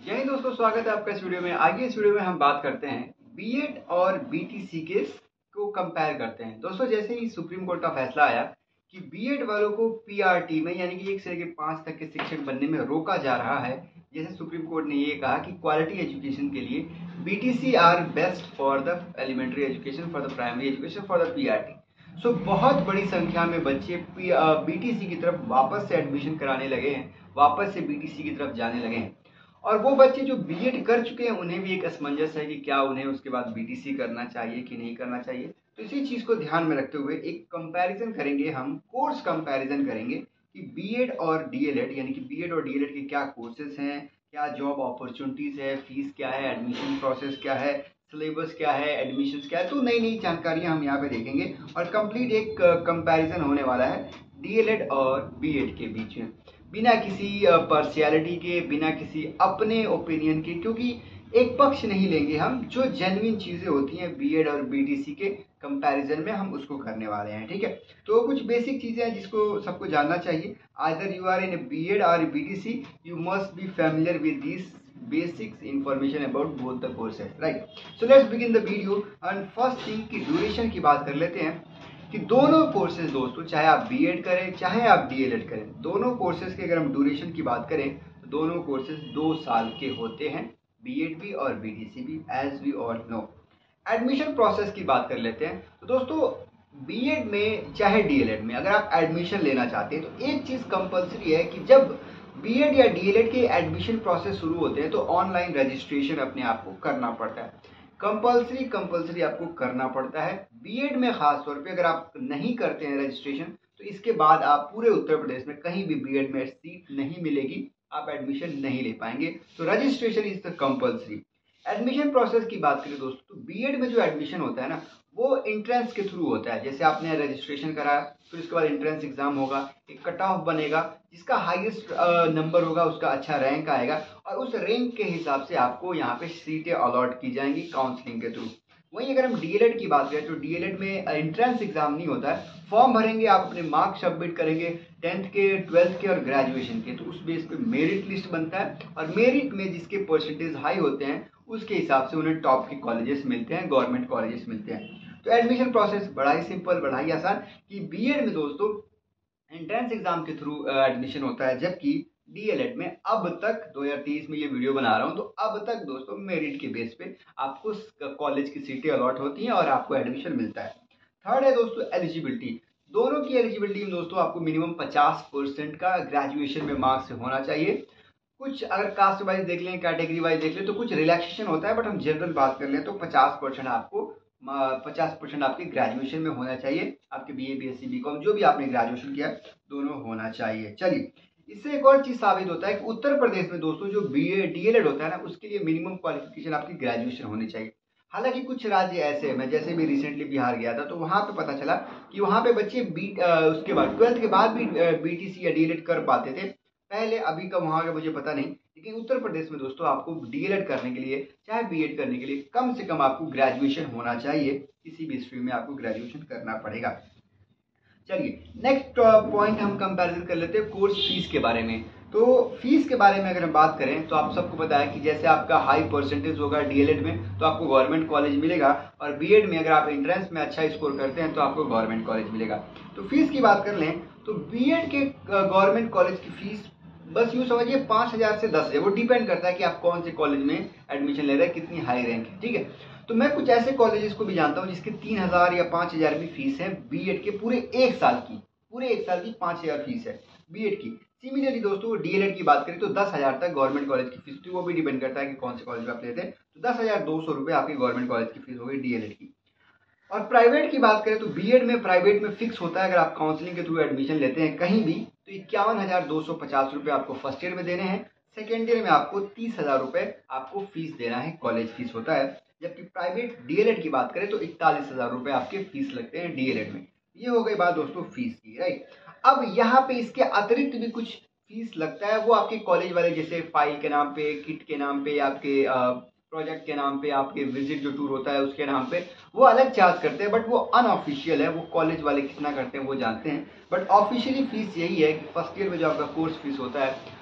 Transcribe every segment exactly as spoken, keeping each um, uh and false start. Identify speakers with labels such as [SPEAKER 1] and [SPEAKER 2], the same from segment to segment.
[SPEAKER 1] जय हिंद दोस्तों, स्वागत है आपका इस वीडियो में। आगे इस वीडियो में हम बात करते हैं बीएड और बीटीसी के को कंपेयर करते हैं। दोस्तों, जैसे ही सुप्रीम कोर्ट का फैसला आया कि बीएड वालों को पीआरटी में यानी कि एक से लेकर पाँच तक के शिक्षक बनने में रोका जा रहा है, जैसे सुप्रीम कोर्ट ने ये कहा कि क्वालिटी एजुकेशन के लिए BTC are best for the elementary education, for the primary education, for the PRT. So बहुत बड़ी संख्या में बच्चे बीटीसी की तरफ वापस से एडमिशन कराने लगे हैं, वापस से बीटीसी की तरफ जाने लगे हैं। और वो बच्चे जो बीएड कर चुके हैं उन्हें भी एक असमंजस है कि क्या उन्हें उसके बाद बीटीसी करना चाहिए कि नहीं करना चाहिए। तो इसी चीज़ को ध्यान में रखते हुए एक कंपैरिजन करेंगे, हम कोर्स कंपैरिजन करेंगे कि बीएड और डीएलएड यानी कि बीएड और डीएलएड के क्या कोर्सेज हैं, क्या जॉब अपॉर्चुनिटीज़ है, फीस क्या है, एडमिशन प्रोसेस क्या है, सिलेबस क्या है, एडमिशन्स क्या है। तो नई नई जानकारियाँ हम यहाँ पे देखेंगे और कंप्लीट एक कंपैरिजन होने वाला है डीएलएड और बीएड के बीच में, बिना किसी पर्सनैलिटी के, बिना किसी अपने ओपिनियन के, क्योंकि एक पक्ष नहीं लेंगे हम। जो जेन्युइन चीज़ें होती हैं बीएड और बीटीसी के कंपैरिजन में हम उसको करने वाले हैं, ठीक है। तो कुछ बेसिक चीज़ें हैं जिसको सबको जानना चाहिए। Either you are in BEd और BTC, you must be familiar with this basics information about both the courses, right. So let's begin the video. And first thing की ड्यूरेशन की बात कर लेते हैं कि दोनों कोर्सेज दोस्तों, चाहे आप बीएड करें चाहे आप डीएलएड करें, दोनों कोर्सेज के अगर हम ड्यूरेशन की बात करें तो दोनों कोर्सेज दो साल के होते हैं, बीएड भी और बीटीसी भी, as we all know. Admission process की बात कर लेते हैं। तो दोस्तों, बीएड में चाहे डीएलएड में अगर आप एडमिशन लेना चाहते हैं तो एक चीज़ कंपलसरी है कि जब बीएड या डीएलएड के एडमिशन प्रोसेस शुरू होते हैं तो ऑनलाइन रजिस्ट्रेशन अपने आप को करना पड़ता है। कंपलसरी कंपलसरी आपको करना पड़ता है। बीएड में खास तौर पे अगर आप नहीं करते हैं रजिस्ट्रेशन तो इसके बाद आप पूरे उत्तर प्रदेश में कहीं भी बीएड में सीट नहीं मिलेगी, आप एडमिशन नहीं ले पाएंगे। तो registration is the compulsory. Admission process की बात करें दोस्तों, तो बीएड में जो एडमिशन होता है ना वो एंट्रेंस के थ्रू होता है। जैसे आपने रजिस्ट्रेशन कराया, फिर उसके बाद एंट्रेंस एग्जाम होगा, एक कट ऑफ बनेगा, जिसका हाईएस्ट नंबर होगा उसका अच्छा रैंक आएगा और उस रैंक के हिसाब से आपको यहाँ पे सीटें अलॉट की जाएंगी काउंसलिंग के थ्रू। वहीं अगर हम डीएलएड की बात करें तो डीएलएड में एंट्रेंस एग्जाम नहीं होता है, फॉर्म भरेंगे, आप अपने मार्क्स सबमिट करेंगे टेंथ के, ट्वेल्थ के और ग्रेजुएशन के, तो उस बेस पे मेरिट लिस्ट बनता है और मेरिट में जिसके परसेंटेज हाई होते हैं उसके हिसाब से उन्हें टॉप के कॉलेजेस मिलते हैं, गवर्नमेंट कॉलेजेस मिलते हैं। तो एडमिशन प्रोसेस बड़ा ही सिंपल, बड़ा ही आसान कि बीएड में दोस्तों एंट्रेंस एग्जाम के थ्रू एडमिशन होता है, जबकि डीएलएड में अब तक दो हज़ार तेईस में ये वीडियो बना रहा हूँ तो अब तक दोस्तों मेरिट के बेस पे आपको कॉलेज की सीटें अलॉट होती हैं और आपको एडमिशन मिलता है। थर्ड है दोस्तों एलिजिबिलिटी। दोनों की एलिजिबिलिटी में दोस्तों आपको मिनिमम पचास परसेंट का ग्रेजुएशन में मार्क्स होना चाहिए। कुछ अगर कास्ट वाइज देख लें, कैटेगरी वाइज देख लें तो कुछ रिलैक्सेशन होता है, बट हम जनरल बात कर लें तो पचास परसेंट आपको पचास परसेंट आपके ग्रेजुएशन में होना चाहिए। आपके बीए, बीएससी, बीकॉम जो भी आपने ग्रेजुएशन किया दोनों होना चाहिए। चलिए, इससे एक और चीज़ साबित होता है कि उत्तर प्रदेश में दोस्तों जो बीए डीएलएड होता है ना उसके लिए मिनिमम क्वालिफिकेशन आपकी ग्रेजुएशन होनी चाहिए। हालांकि कुछ राज्य ऐसे हैं, मैं जैसे भी रिसेंटली बिहार गया था तो वहाँ पे पता चला कि वहाँ पे बच्चे बी उसके बाद ट्वेल्थ के बाद भी बीटीसी या डीएलएड कर पाते थे पहले, अभी का वहाँ का मुझे पता नहीं। लेकिन उत्तर प्रदेश में दोस्तों आपको डीएलएड करने के लिए चाहे बीएड करने के लिए कम से कम आपको ग्रेजुएशन होना चाहिए, किसी भी स्ट्रीम में आपको ग्रेजुएशन करना पड़ेगा। चलिए, नेक्स्ट पॉइंट हम कंपैरिजन कर लेते हैं कोर्स फीस के बारे में। तो फीस के बारे में अगर हम बात करें तो आप सबको पता है कि जैसे आपका हाई परसेंटेज होगा डीएलएड में तो आपको गवर्नमेंट कॉलेज मिलेगा और बीएड में अगर आप एंट्रेंस में अच्छा स्कोर करते हैं तो आपको गवर्नमेंट कॉलेज मिलेगा। तो फीस की बात कर लें तो बीएड के गवर्नमेंट कॉलेज की फीस बस यूँ समझिए पाँच हज़ार से दस हज़ार, वो डिपेंड करता है कि आप कौन से कॉलेज में एडमिशन ले रहे हैं, कितनी हाई रैंक है, ठीक है। तो मैं कुछ ऐसे कॉलेजेस को भी जानता हूँ जिसके तीन हज़ार या पाँच हज़ार भी फीस है बीएड के, पूरे एक साल की, पूरे एक साल की पाँच हज़ार फीस है बीएड की। सिमिलरली दोस्तों डीएलएड की बात करें तो दस हज़ार तक गवर्नमेंट कॉलेज की फीस थी, वो भी डिपेंड करता है कि कौन से कॉलेज में आप लेते हैं। तो दस हज़ार दो सौ रुपये आपकी गवर्नमेंट कॉलेज की फीस होगी डीएलएड की। और प्राइवेट की बात करें तो बीएड में प्राइवेट में फिक्स होता है, अगर आप काउंसलिंग के थ्रू एडमिशन लेते हैं कहीं भी तो इक्यावन हज़ार दो सौ पचास रुपये आपको फर्स्ट ईयर में देने हैं, सेकेंड ईयर में आपको तीस हज़ार रुपये आपको फीस देना है, कॉलेज फीस होता है। जबकि प्राइवेट डीएलएड की बात करें तो इकतालीस हज़ार रुपये आपके फीस लगते हैं डीएलएड में। ये हो गई बात दोस्तों फीस की, राइट। अब यहाँ पे इसके अतिरिक्त भी कुछ फीस लगता है, वो आपके कॉलेज वाले जैसे फाइल के नाम पे, किट के नाम पे, आपके प्रोजेक्ट के नाम पे, आपके विजिट जो टूर होता है उसके नाम पे वो अलग चार्ज करते हैं, बट वो अनऑफिशियल है, वो कॉलेज वाले कितना करते हैं वो जानते हैं। बट ऑफिशियली फीस यही है कि फर्स्ट ईयर में जो आपका कोर्स फीस होता है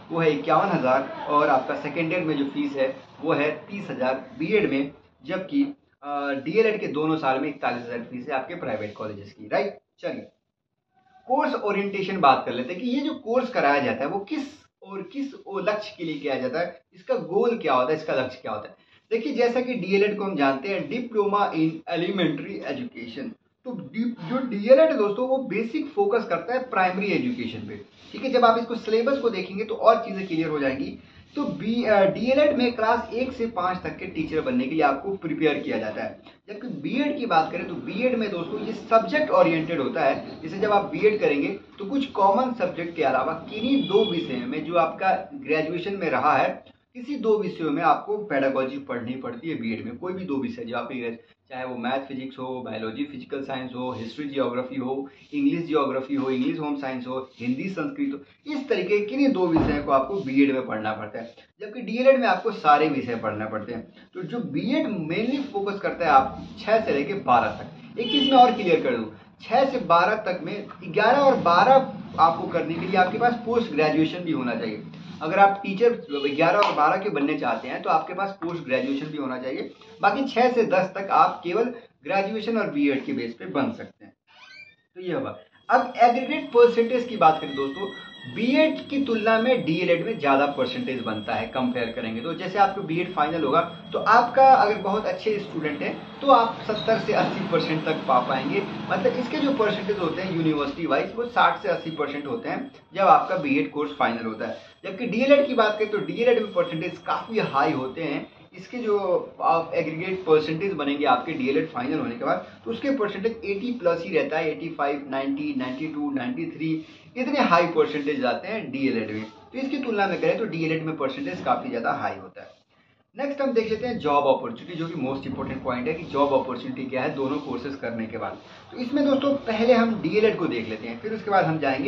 [SPEAKER 1] वो है इक्यावन हज़ार और आपका सेकेंड ईयर में जो फीस है वो है तीस हज़ार बीएड में, जबकि डीएलएड के दोनों साल में इकतालीस हज़ार फीस है आपके प्राइवेट कॉलेजेस की, राइट। चलिए कोर्स ओरिएंटेशन बात कर लेते हैं कि ये जो कोर्स कराया जाता है वो किस और किस लक्ष्य के लिए किया जाता है, इसका गोल क्या होता है, इसका लक्ष्य क्या होता है। देखिए जैसा कि डीएलएड को हम जानते हैं डिप्लोमा इन एलिमेंट्री एजुकेशन, तो जो डीएलएड है दोस्तों वो बेसिक फोकस करता है प्राइमरी एजुकेशन पे, ठीक है। जब आप इसको सिलेबस को देखेंगे तो और चीज़ें क्लियर हो जाएंगी। तो बी डीएलएड में क्लास एक से पाँच तक के टीचर बनने के लिए आपको प्रिपेयर किया जाता है, जबकि बीएड की बात करें तो बीएड में दोस्तों ये सब्जेक्ट ओरिएंटेड होता है। जैसे जब आप बीएड करेंगे तो कुछ कॉमन सब्जेक्ट के अलावा किन्हीं दो विषय में जो आपका ग्रेजुएशन में रहा है, किसी दो विषयों में आपको पेडागोजी पढ़नी पड़ती है बीएड में। कोई भी दो विषय जो आपके, चाहे वो मैथ फिजिक्स हो, बायोलॉजी फिजिकल साइंस हो, हिस्ट्री जियोग्राफी हो, इंग्लिश जियोग्राफी हो, इंग्लिश होम साइंस हो, हिंदी संस्कृत हो, इस तरीके किन्हीं दो विषयों को आपको बीएड में पढ़ना पड़ता है, जबकि डीएलएड में आपको सारे विषय पढ़ना पड़ते हैं। तो जो बीएड मेनली फोकस करता है आप छः से लेकर बारह तक। एक चीज़ मैं और क्लियर कर दूँ, छः से बारह तक में ग्यारह और बारह आपको करने के लिए आपके पास पोस्ट ग्रेजुएशन भी होना चाहिए। अगर आप टीचर ग्यारह और बारह के बनने चाहते हैं तो आपके पास पोस्ट ग्रेजुएशन भी होना चाहिए। बाकी छः से दस तक आप केवल ग्रेजुएशन और बीएड के बेस पे बन सकते हैं। तो ये होगा। अब एग्रीगेट परसेंटेज की बात करें दोस्तों, बीएड की तुलना में डीएलएड में ज़्यादा परसेंटेज बनता है कंपेयर करेंगे तो। जैसे आपको बीएड फाइनल होगा तो आपका अगर बहुत अच्छे स्टूडेंट हैं तो आप सत्तर से अस्सी परसेंट तक पा पाएंगे। मतलब इसके जो परसेंटेज होते हैं यूनिवर्सिटी वाइज वो साठ से अस्सी परसेंट होते हैं जब आपका बीएड कोर्स फाइनल होता है। जबकि डीएलएड की बात करें तो डीएलएड में परसेंटेज काफ़ी हाई होते हैं। इसके जो आप एग्रीगेट परसेंटेज बनेंगे आपके डीएलएड फाइनल होने के बाद तो उसके परसेंटेज अस्सी प्लस ही रहता है, पचासी, नब्बे, बानवे, तिरानवे, इतने हाई परसेंटेज आते हैं डीएलएड में। तो इसकी तुलना में करें तो डीएलएड में परसेंटेज काफ़ी ज़्यादा हाई होता है। नेक्स्ट हम देख लेते हैं जॉब अपॉर्चुनिटी, जो कि मोस्ट इंपॉर्टेंट पॉइंट है कि जॉब अपॉर्चुनिटी क्या है दोनों कोर्सेज करने के बाद। तो इसमें दोस्तों पहले हम डीएलएड को देख लेते हैं, फिर उसके बाद हम जाएंगे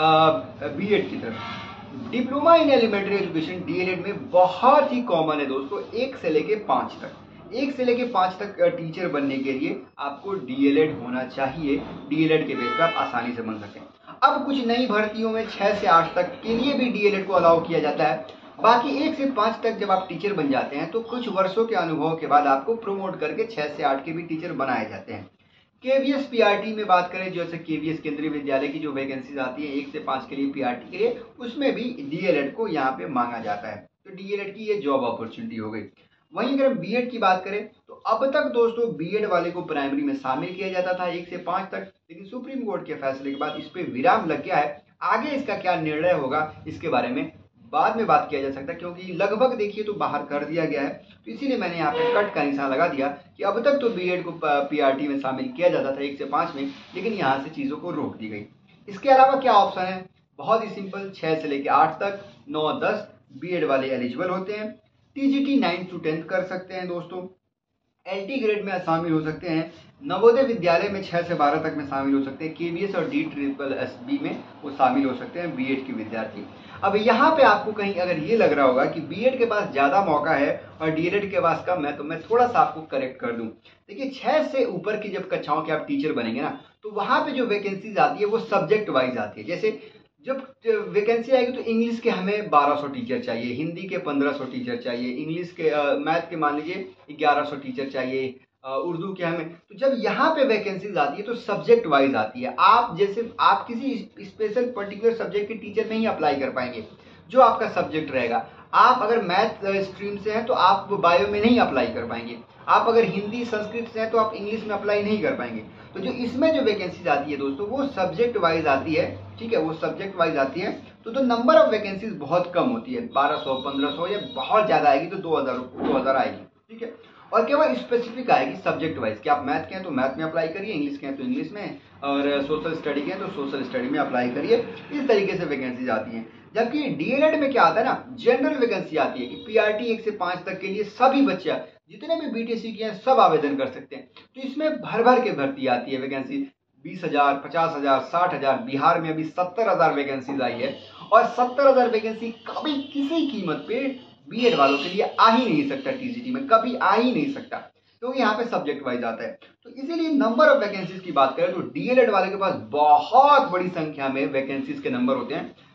[SPEAKER 1] बीएड की तरफ। Diploma in elementary education D El Ed में बहुत ही कॉमन है दोस्तों, एक से लेके पाँच तक। एक से लेके पाँच तक टीचर बनने के लिए आपको डीएलएड होना चाहिए। डीएलएड के बेस पर आप आसानी से बन सकते हैं। अब कुछ नई भर्तियों में छः से आठ तक के लिए भी डीएलएड को अलाउ किया जाता है। बाकी एक से पाँच तक जब आप टीचर बन जाते हैं तो कुछ वर्षों के अनुभव के बाद आपको प्रमोट करके छः से आठ के भी टीचर बनाए जाते हैं। केवीएस पीआरटी में बात करें, जैसे केवीएस केंद्रीय विद्यालय की जो वैकेंसीज आती है एक से पाँच के लिए पीआरटी के लिए, उसमें भी डीएलएड को यहाँ पे मांगा जाता है। तो डीएलएड की ये जॉब अपॉर्चुनिटी हो गई। वहीं अगर बीएड की बात करें तो अब तक दोस्तों बीएड वाले को प्राइमरी में शामिल किया जाता था एक से पाँच तक, लेकिन सुप्रीम कोर्ट के फैसले के बाद इस पर विराम लग गया है। आगे इसका क्या निर्णय होगा इसके बारे में बाद में बात किया जा सकता है, क्योंकि लगभग देखिए तो बाहर कर दिया गया है। तो इसीलिए मैंने यहाँ पे कट का निशान लगा दिया कि अब तक तो बीएड को पीआरटी में शामिल किया जाता था एक से पाँच में, लेकिन यहाँ से चीज़ों को रोक दी गई। इसके अलावा क्या ऑप्शन है, बहुत ही सिंपल, छः से लेकर आठ तक, नौ दस बीएड वाले एलिजिबल होते हैं। टीजीटी नाइन्थ टू टेंथ कर सकते हैं दोस्तों, एलटी ग्रेड में शामिल हो सकते हैं, नवोदय विद्यालय में छः से बारह तक में शामिल हो सकते हैं, केवीएस और डी ट्रिपल एस बी में वो शामिल हो सकते हैं बीएड के विद्यार्थी। अब यहाँ पे आपको कहीं अगर ये लग रहा होगा कि बीएड के पास ज़्यादा मौका है और डीएलएड के पास कम है, तो मैं थोड़ा सा आपको करेक्ट कर दूँ। देखिए छः से ऊपर की जब कक्षाओं के आप टीचर बनेंगे ना तो वहाँ पे जो वैकेंसीज आती है वो सब्जेक्ट वाइज आती है। जैसे जब वैकेंसी आएगी तो इंग्लिश के हमें बारह सौ टीचर चाहिए, हिंदी के पंद्रह सौ टीचर चाहिए, इंग्लिश के मैथ के मान लीजिए ग्यारह सौ टीचर चाहिए, उर्दू के हमें। तो जब यहाँ पे वैकेंसीज आती है तो सब्जेक्ट वाइज आती है। आप जैसे आप किसी स्पेशल पर्टिकुलर सब्जेक्ट के टीचर नहीं अप्लाई कर पाएंगे, जो आपका सब्जेक्ट रहेगा। आप अगर मैथ स्ट्रीम से हैं तो आप बायो में नहीं अप्लाई कर पाएंगे, आप अगर हिंदी संस्कृत से हैं तो आप इंग्लिश में अप्लाई नहीं कर पाएंगे। तो जो इसमें जो वैकेंसीज आती है दोस्तों वो सब्जेक्ट वाइज आती है, ठीक है, वो सब्जेक्ट वाइज आती है। तो तो नंबर ऑफ वैकेंसीज बहुत कम होती है, बारह सौ, पंद्रह सौ, या बहुत ज़्यादा आएगी तो दो हज़ार दो हज़ार आएगी, ठीक है। और केवल स्पेसिफिक आएगी सब्जेक्ट वाइज कि आप मैथ के हैं तो मैथ में अप्लाई करिए, इंग्लिश के हैं तो इंग्लिश में, और सोशल स्टडी के हैं तो सोशल स्टडी में अप्लाई करिए। इस तरीके से वैकेंसीज आती हैं। जबकि डीएलएड में क्या आता है ना, जनरल वैकेंसी आती है कि पीआरटी एक से पाँच तक के लिए सभी बच्चे जितने भी बीटीसी के हैं सब आवेदन कर सकते हैं। तो इसमें भर भर के भर्ती आती है वैकेंसी, बीस हजार, पचास हजार, साठ हजार। बिहार में अभी सत्तर हजार वैकेंसीज आई है, और सत्तर हजार वैकेंसी कभी किसी कीमत पे बीएड वालों के लिए आ ही नहीं सकता, टीजीटी में कभी आ ही नहीं सकता, क्योंकि तो यहाँ पे सब्जेक्ट वाइज आता है। तो इसीलिए नंबर ऑफ वैकेंसीज की बात करें तो डीएलएड वाले के पास बहुत बड़ी संख्या में वैकेंसीज के नंबर होते हैं,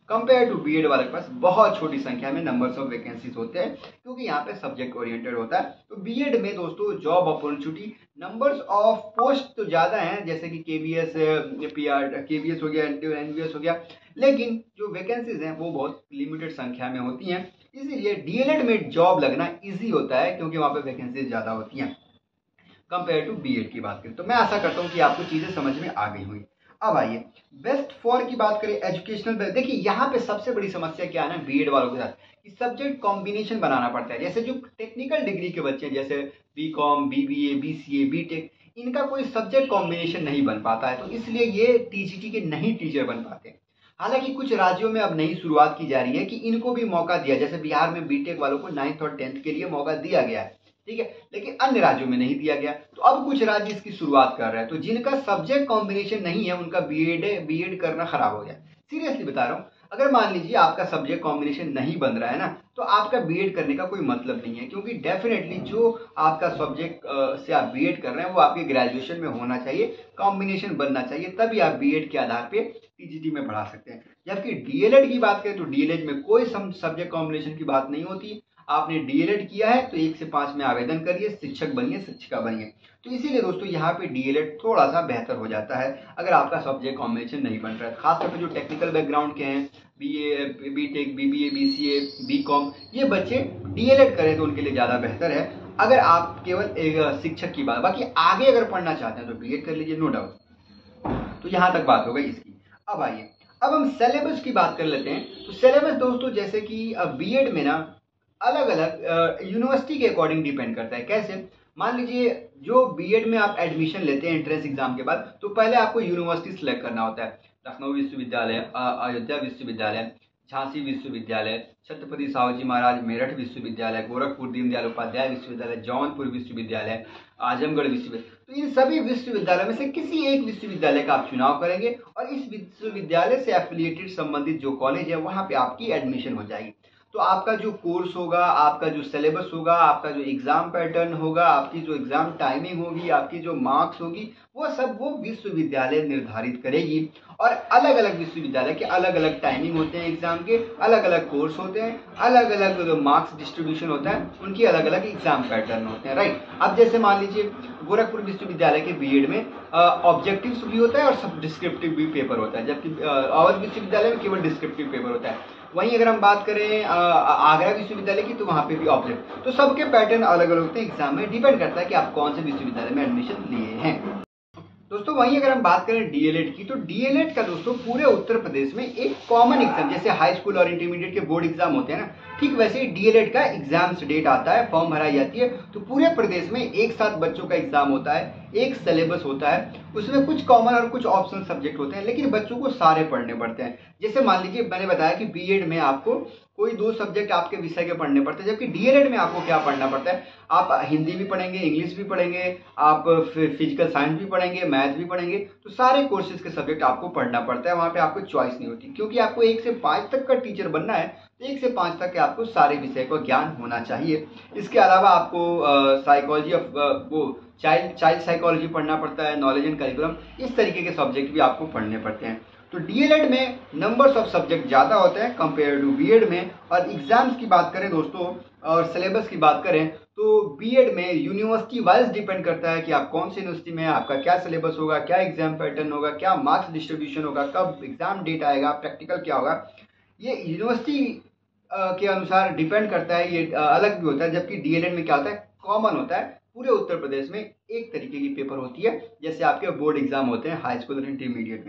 [SPEAKER 1] कंपेयर टू बीएड वाले के पास बहुत छोटी संख्या में नंबर्स ऑफ वैकेंसीज होते हैं, क्योंकि यहाँ पे सब्जेक्ट ओरिएंटेड होता है। तो बीएड में दोस्तों job opportunity, numbers of post तो ज़्यादा हैं, जैसे कि केबीएस, पीआर, केबीएस हो गया, एनवीएस हो गया, लेकिन जो वैकेंसीज हैं वो बहुत लिमिटेड संख्या में होती हैं। इसीलिए डीएलएड में जॉब लगना ईजी होता है, क्योंकि वहाँ पे वैकेंसीज ज़्यादा होती हैं कंपेयर टू बीएड की बात करें। तो मैं आशा करता हूँ कि आपको चीज़ें समझ में आ गई हुई। अब आइए बेस्ट फॉर की बात करें, एजुकेशनल। देखिए यहाँ पे सबसे बड़ी समस्या क्या है ना बीएड वालों के साथ, कि सब्जेक्ट कॉम्बिनेशन बनाना पड़ता है। जैसे जो टेक्निकल डिग्री के बच्चे हैं, जैसे B com, BBA, BCA, B Tech, इनका कोई सब्जेक्ट कॉम्बिनेशन नहीं बन पाता है, तो इसलिए ये टीजीटी के नहीं टीचर बन पाते। हालांकि कुछ राज्यों में अब नई शुरुआत की जा रही है कि इनको भी मौका दिया, जैसे बिहार में बीटेक वालों को नाइन्थ और टेंथ के लिए मौका दिया गया है, ठीक है, लेकिन अन्य राज्यों में नहीं दिया गया। तो अब कुछ राज्य इसकी शुरुआत कर रहे हैं। तो जिनका सब्जेक्ट कॉम्बिनेशन नहीं है उनका बीएड बीएड करना खराब हो गया। सीरियसली बता रहा हूँ, अगर मान लीजिए आपका सब्जेक्ट कॉम्बिनेशन नहीं बन रहा है ना, तो आपका बीएड करने का कोई मतलब नहीं है, क्योंकि डेफिनेटली जो आपका सब्जेक्ट से आप बीएड कर रहे हैं वो आपके ग्रेजुएशन में होना चाहिए, कॉम्बिनेशन बनना चाहिए, तभी आप बीएड के आधार पे टीजीटी में पढ़ा सकते हैं। जबकि डीएलएड की बात करें तो डीएलएड में कोई सब्जेक्ट कॉम्बिनेशन की बात नहीं होती। आपने डीएलएड किया है तो एक से पाँच में आवेदन करिए, शिक्षक बनिए, शिक्षिका बनिए। तो इसीलिए दोस्तों यहाँ पे डीएलएड थोड़ा सा बेहतर हो जाता है अगर आपका सब्जेक्ट कॉम्बिनेशन नहीं बन रहा है। खासतौर पर जो टेक्निकल बैकग्राउंड के हैं, BA, B Tech, BBA, BCA, B Com, ये बच्चे डीएलएड करें तो उनके लिए ज़्यादा बेहतर है। अगर आप केवल एक शिक्षक की बात, बाकी आगे अगर पढ़ना चाहते हैं तो बीएड कर लीजिए, नो डाउट। तो यहाँ तक बात हो गई इसकी। अब आइए अब हम सिलेबस की बात कर लेते हैं। तो सिलेबस दोस्तों जैसे कि बीएड में ना अलग अलग यूनिवर्सिटी के अकॉर्डिंग डिपेंड करता है। कैसे, मान लीजिए जो बीएड में आप एडमिशन लेते हैं एंट्रेंस एग्जाम के बाद, तो पहले आपको यूनिवर्सिटी सिलेक्ट करना होता है। लखनऊ विश्वविद्यालय, अयोध्या विश्वविद्यालय, झांसी विश्वविद्यालय, छत्रपति साहू जी महाराज मेरठ विश्वविद्यालय, गोरखपुर दीनदयाल उपाध्याय विश्वविद्यालय, जौनपुर विश्वविद्यालय, आजमगढ़ विश्वविद्यालय। तो इन सभी विश्वविद्यालयों में से किसी एक विश्वविद्यालय का आप चुनाव करेंगे और इस विश्वविद्यालय से एफिलिएटेड संबंधित जो कॉलेज है वहाँ पे आपकी एडमिशन हो जाएगी। तो आपका जो कोर्स होगा, आपका जो सिलेबस होगा, आपका जो एग्जाम पैटर्न होगा, आपकी जो एग्जाम टाइमिंग होगी, आपकी जो मार्क्स होगी, वो सब वो विश्वविद्यालय निर्धारित करेगी। और अलग अलग विश्वविद्यालय के अलग अलग टाइमिंग होते हैं एग्जाम के, अलग अलग कोर्स होते हैं, अलग अलग जो मार्क्स डिस्ट्रीब्यूशन होता है, उनकी अलग अलग एग्जाम पैटर्न होते हैं, राइट। अब जैसे मान लीजिए गोरखपुर विश्वविद्यालय के बीएड में ऑब्जेक्टिव्स भी होता है और सब डिस्क्रिप्टिव भी पेपर होता है, जबकि अवध विश्वविद्यालय में केवल डिस्क्रिप्टिव पेपर होता है। वहीं अगर हम बात करें आगरा विश्वविद्यालय की, तो वहाँ पे भी ऑब्जेक्ट। तो सबके पैटर्न अलग अलग होते हैं, एग्जाम में डिपेंड करता है कि आप कौन से विश्वविद्यालय में एडमिशन लिए हैं। दोस्तों वहीं अगर हम बात करें डीएलएड की, तो डीएलएड का दोस्तों पूरे उत्तर प्रदेश में एक कॉमन एग्जाम, जैसे हाई स्कूल और इंटरमीडिएट के बोर्ड एग्जाम होते हैं ना, ठीक वैसे ही डीएलएड का एग्जाम्स डेट आता है, फॉर्म भराई जाती है। तो पूरे प्रदेश में एक साथ बच्चों का एग्जाम होता है, एक सिलेबस होता है, उसमें कुछ कॉमन और कुछ ऑप्शनल सब्जेक्ट होते हैं, लेकिन बच्चों को सारे पढ़ने पड़ते हैं। जैसे मान लीजिए मैंने बताया कि बीएड में आपको कोई दो सब्जेक्ट आपके विषय के पढ़ने पड़ते हैं, जबकि डीएलएड में आपको क्या पढ़ना पड़ता है, आप हिंदी भी पढ़ेंगे, इंग्लिश भी पढ़ेंगे, आप फिजिकल साइंस भी पढ़ेंगे, मैथ भी पढ़ेंगे। तो सारे कोर्सेज के सब्जेक्ट आपको पढ़ना पड़ता है, वहाँ पे आपको चॉइस नहीं होती, क्योंकि आपको एक से पाँच तक का टीचर बनना है, तो एक से पाँच तक के आपको सारे विषय का ज्ञान होना चाहिए। इसके अलावा आपको साइकोलॉजी ऑफ वो चाइल्ड चाइल्ड साइकोलॉजी पढ़ना पड़ता है, नॉलेज एंड करिकुलम, इस तरीके के सब्जेक्ट भी आपको पढ़ने पड़ते हैं। तो डीएलएड में नंबर्स ऑफ सब्जेक्ट ज़्यादा होते हैं कंपेयर टू बीएड में। और एग्जाम्स की बात करें दोस्तों और सिलेबस की बात करें, तो बीएड में यूनिवर्सिटी वाइज डिपेंड करता है कि आप कौन सी यूनिवर्सिटी में हैं, आपका क्या सिलेबस होगा, क्या एग्जाम पैटर्न होगा, क्या मार्क्स डिस्ट्रीब्यूशन होगा, कब एग्जाम डेट आएगा, प्रैक्टिकल क्या होगा, ये यूनिवर्सिटी के अनुसार डिपेंड करता है। ये अलग भी होता है, जबकि डीएलएड में क्या होता है, कॉमन होता है, पूरे उत्तर प्रदेश में एक तरीके की पेपर होती है, जैसे आपके बोर्ड एग्जाम होते हैं हाई स्कूल और इंटरमीडिएट में।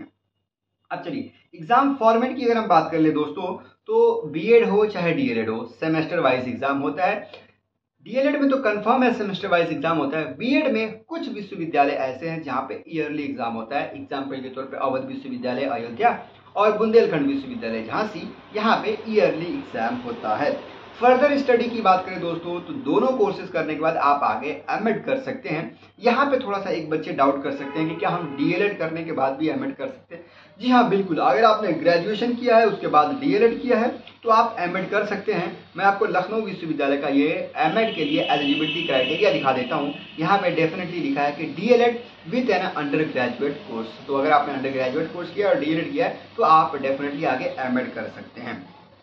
[SPEAKER 1] अब चलिए एग्जाम फॉर्मेट की अगर हम बात कर ले दोस्तों, तो बीएड हो चाहे डीएलएड हो, सेमेस्टर वाइज एग्जाम होता है। डीएलएड में तो कंफर्म है सेमेस्टर वाइज एग्जाम होता है। बीएड में कुछ विश्वविद्यालय ऐसे हैं जहाँ पे ईयरली एग्जाम होता है। एग्जाम्पल के तौर पे अवध विश्वविद्यालय अयोध्या और बुंदेलखंड विश्वविद्यालय झांसी, यहाँ पे ईयरली एग्जाम होता है। फर्दर स्टडी की बात करें दोस्तों तो दोनों कोर्सेज करने के बाद आप आगे एमएड कर सकते हैं। यहाँ पे थोड़ा सा एक बच्चे डाउट कर सकते हैं कि क्या हम डीएलएड करने के बाद भी एमएड कर सकते हैं। जी हाँ बिल्कुल, अगर आपने ग्रेजुएशन किया है उसके बाद डीएलएड किया है तो आप एमएड कर सकते हैं। मैं आपको लखनऊ विश्वविद्यालय का ये एमएड के लिए एलिजिबिलिटी क्राइटेरिया दिखा देता हूँ। यहाँ पे डेफिनेटली लिखा है कि D El Ed with an under graduate course. तो अगर आपने अंडर ग्रेजुएट कोर्स किया और डीएलएड किया है तो आप डेफिनेटली आगे एमएड कर सकते हैं।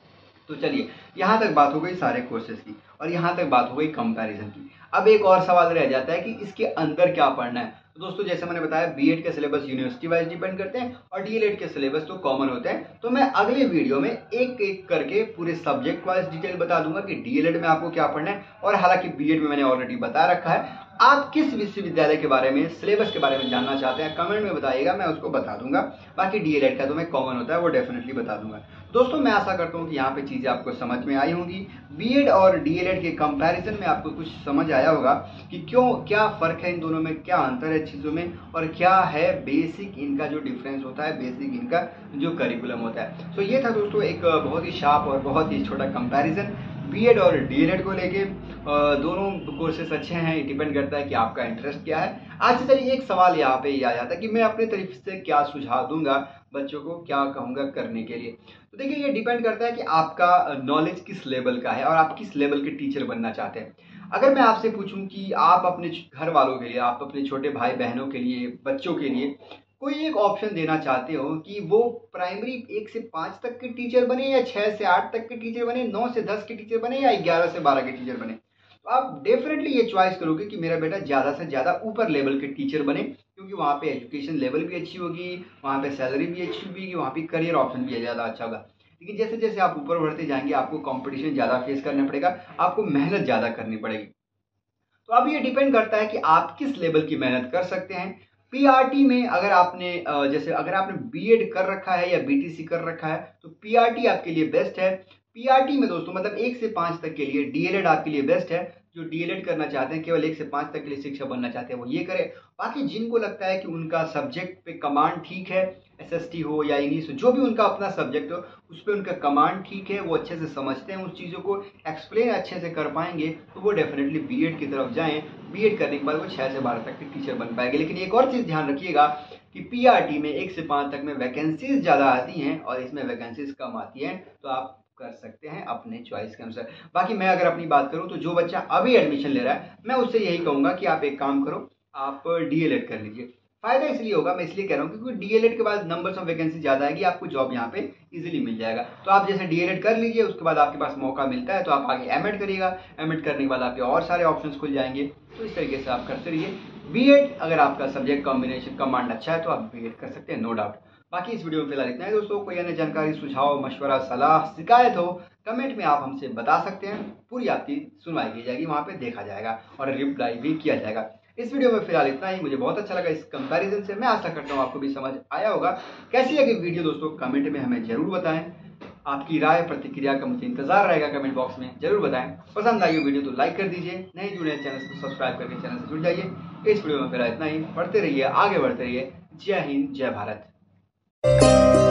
[SPEAKER 1] तो चलिए, यहाँ तक बात हो गई सारे कोर्सेज की और यहाँ तक बात हो गई कंपैरिजन की। अब एक और सवाल रह जाता है कि इसके अंदर क्या पढ़ना है। तो दोस्तों जैसे मैंने बताया, बीएड के सिलेबस यूनिवर्सिटी वाइज डिपेंड करते हैं और डीएलएड के सिलेबस तो कॉमन होते हैं। तो मैं अगले वीडियो में एक एक करके पूरे सब्जेक्ट वाइज डिटेल बता दूंगा कि डीएलएड में आपको क्या पढ़ना है। और हालांकि बीएड में मैंने ऑलरेडी बता रखा है। आप किस विश्वविद्यालय के बारे में, सिलेबस के बारे में जानना चाहते हैं कमेंट में बताइएगा, मैं उसको बता दूंगा। बाकी डीएलएड का तो मैं कॉमन होता है वो डेफिनेटली बता दूंगा। दोस्तों मैं आशा करता हूँ कि यहाँ पे चीज़ें आपको समझ में आई होंगी। बीएड और डीएलएड के कंपैरिजन में आपको कुछ समझ आया होगा कि क्यों, क्या फ़र्क है इन दोनों में, क्या अंतर है चीज़ों में और क्या है बेसिक इनका जो डिफरेंस होता है, बेसिक इनका जो करिकुलम होता है। तो ये था दोस्तों एक बहुत ही शार्प और बहुत ही छोटा कंपैरिजन बीएड और डीएलएड को लेके। दोनों कोर्सेस अच्छे हैं, डिपेंड करता है कि आपका इंटरेस्ट क्या है। आज से चलिए एक सवाल यहाँ पे ये आ जाता है कि मैं अपने तरफ से क्या सुझाव दूंगा बच्चों को, क्या कहूँगा करने के लिए। तो देखिए ये डिपेंड करता है कि आपका नॉलेज किस लेवल का है और आप किस लेवल के टीचर बनना चाहते हैं। अगर मैं आपसे पूछूं कि आप अपने घर वालों के लिए, आप अपने छोटे भाई बहनों के लिए, बच्चों के लिए कोई एक ऑप्शन देना चाहते हो कि वो प्राइमरी एक से पाँच तक के टीचर बने या छः से आठ तक के टीचर बने, नौ से दस के टीचर बने या ग्यारह से बारह के टीचर बने, तो आप डेफिनेटली ये चॉइस करोगे कि मेरा बेटा ज़्यादा से ज़्यादा ऊपर लेवल के टीचर बने, क्योंकि वहाँ पे एजुकेशन लेवल भी अच्छी होगी, वहाँ पे सैलरी भी अच्छी होगी, वहाँ पे करियर ऑप्शन भी ज़्यादा अच्छा होगा। लेकिन जैसे जैसे आप ऊपर बढ़ते जाएंगे आपको कंपटीशन ज़्यादा फेस करना पड़ेगा, आपको मेहनत ज़्यादा करनी पड़ेगी। तो अब ये डिपेंड करता है कि आप किस लेवल की मेहनत कर सकते हैं। पीआरटी में अगर आपने जैसे अगर आपने बीएड कर रखा है या बीटीसी कर रखा है तो पीआरटी आपके लिए बेस्ट है। पीआरटी में दोस्तों मतलब एक से पाँच तक के लिए डीएलएड आपके लिए बेस्ट है। जो डीएलएड करना चाहते हैं, केवल एक से पाँच तक के लिए शिक्षक बनना चाहते हैं वो ये करें। बाकी जिनको लगता है कि उनका सब्जेक्ट पे कमांड ठीक है, एसएसटी हो या इंग्लिश हो, जो भी उनका अपना सब्जेक्ट हो उस पर उनका कमांड ठीक है, वो अच्छे से समझते हैं, उस चीज़ों को एक्सप्लेन अच्छे से कर पाएंगे, तो वो डेफिनेटली बीएड की तरफ जाएं। बीएड करने के बाद वो छः से बारह तक के टीचर बन पाएंगे। लेकिन एक और चीज़ ध्यान रखिएगा कि पीआरटी में एक से पाँच तक में वैकेंसीज ज़्यादा आती हैं और इसमें वैकेंसीज कम आती हैं, तो आप कर सकते हैं अपने चॉइस के अनुसार। बाकी मैं अगर अपनी बात करूं तो जो बच्चा अभी एडमिशन ले रहा है मैं उससे यही कहूंगा कि आप एक काम करो, आप डीएलएड कर लीजिए। फायदा इसलिए होगा, मैं इसलिए कह रहा हूँ क्योंकि डीएलएड के बाद नंबर्स ऑफ वैकेंसी ज़्यादा आएगी, आपको जॉब यहाँ पे इजीली मिल जाएगा। तो आप जैसे डीएलएड कर लीजिए, उसके बाद आपके पास मौका मिलता है तो आप आगे एमएड करिएगा। एमएड करने के बाद आपके और सारे ऑप्शंस खुल जाएंगे। तो इस तरीके से आप करते रहिए। बीएड अगर आपका सब्जेक्ट कॉम्बिनेशन कमांड अच्छा है तो आप बीएड कर सकते हैं, नो डाउट। बाकी इस वीडियो में फिलहाल इतना है दोस्तों। कोई अन्य जानकारी, सुझाव, मशवरा, सलाह, शिकायत हो कमेंट में आप हमसे बता सकते हैं। पूरी आपकी सुनवाई की जाएगी, वहाँ पे देखा जाएगा और रिप्लाई भी किया जाएगा। इस वीडियो में फिलहाल इतना ही। मुझे बहुत अच्छा लगा इस कंपैरिजन से। मैं आशा करता हूँ आपको भी समझ आया होगा। कैसी लगी वीडियो दोस्तों कमेंट में हमें जरूर बताएं। आपकी राय प्रतिक्रिया का मुझे इंतजार रहेगा, कमेंट बॉक्स में जरूर बताएं। पसंद आई वीडियो तो लाइक कर दीजिए, नहीं जुड़े चैनल को सब्सक्राइब करके चैनल से जुड़ जाइए। इस वीडियो में फिलहाल इतना ही। पढ़ते रहिए, आगे बढ़ते रहिए। जय हिंद, जय भारत।